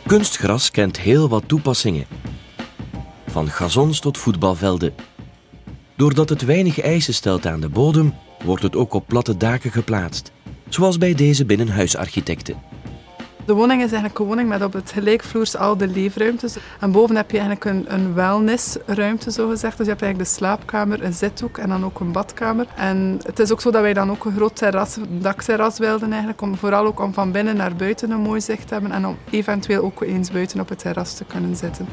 Kunstgras kent heel wat toepassingen. Van gazons tot voetbalvelden. Doordat het weinig eisen stelt aan de bodem, wordt het ook op platte daken geplaatst. Zoals bij deze binnenhuisarchitecten. De woning is eigenlijk een woning met op het gelijkvloers al de leefruimtes. En boven heb je eigenlijk een wellnessruimte, zogezegd. Dus je hebt eigenlijk de slaapkamer, een zithoek en dan ook een badkamer. En het is ook zo dat wij dan ook een groot terras, dakterras wilden eigenlijk. Vooral ook om van binnen naar buiten een mooi zicht te hebben. En om eventueel ook eens buiten op het terras te kunnen zitten.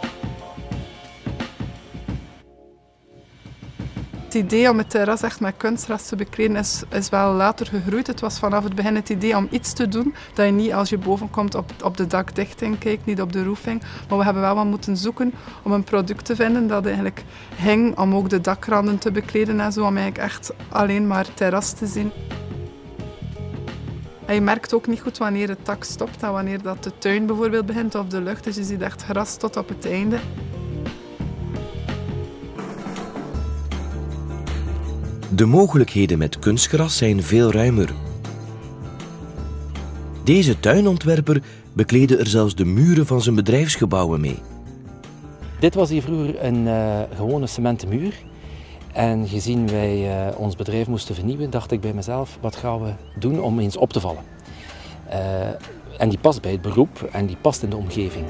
Het idee om het terras echt met kunstgras te bekleden is wel later gegroeid. Het was vanaf het begin het idee om iets te doen dat je niet als je boven komt op de dakdichting kijkt, niet op de roofing. Maar we hebben wel wat moeten zoeken om een product te vinden dat eigenlijk hing om ook de dakranden te bekleden en zo, om eigenlijk echt alleen maar terras te zien. En je merkt ook niet goed wanneer het dak stopt en wanneer dat de tuin bijvoorbeeld begint of de lucht. Dus je ziet echt gras tot op het einde. De mogelijkheden met kunstgras zijn veel ruimer. Deze tuinontwerper bekleedde er zelfs de muren van zijn bedrijfsgebouwen mee. Dit was hier vroeger een gewone cementen muur. En gezien wij ons bedrijf moesten vernieuwen, dacht ik bij mezelf, wat gaan we doen om eens op te vallen? En die past bij het beroep en die past in de omgeving.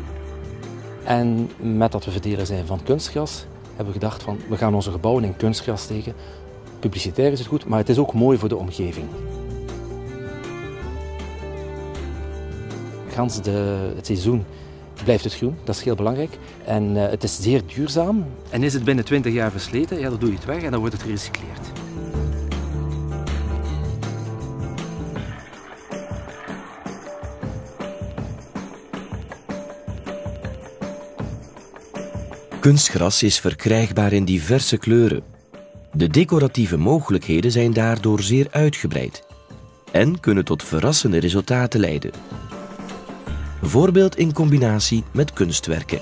En met dat we verdeler zijn van kunstgras, hebben we gedacht van, we gaan onze gebouwen in kunstgras steken. Publicitair is het goed, maar het is ook mooi voor de omgeving. Gans het seizoen blijft het groen, dat is heel belangrijk. En het is zeer duurzaam. En is het binnen 20 jaar versleten, ja, dan doe je het weg en dan wordt het gerecycleerd. Kunstgras is verkrijgbaar in diverse kleuren. De decoratieve mogelijkheden zijn daardoor zeer uitgebreid en kunnen tot verrassende resultaten leiden. Bijvoorbeeld in combinatie met kunstwerken.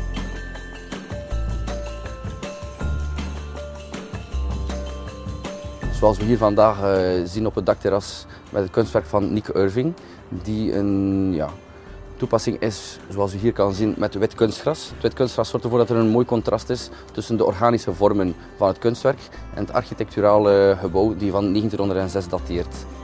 Zoals we hier vandaag zien op het dakterras met het kunstwerk van Nick Irving, die een toepassing is, zoals u hier kan zien, met wit kunstgras. Het wit kunstgras zorgt ervoor dat er een mooi contrast is tussen de organische vormen van het kunstwerk en het architecturale gebouw die van 1906 dateert.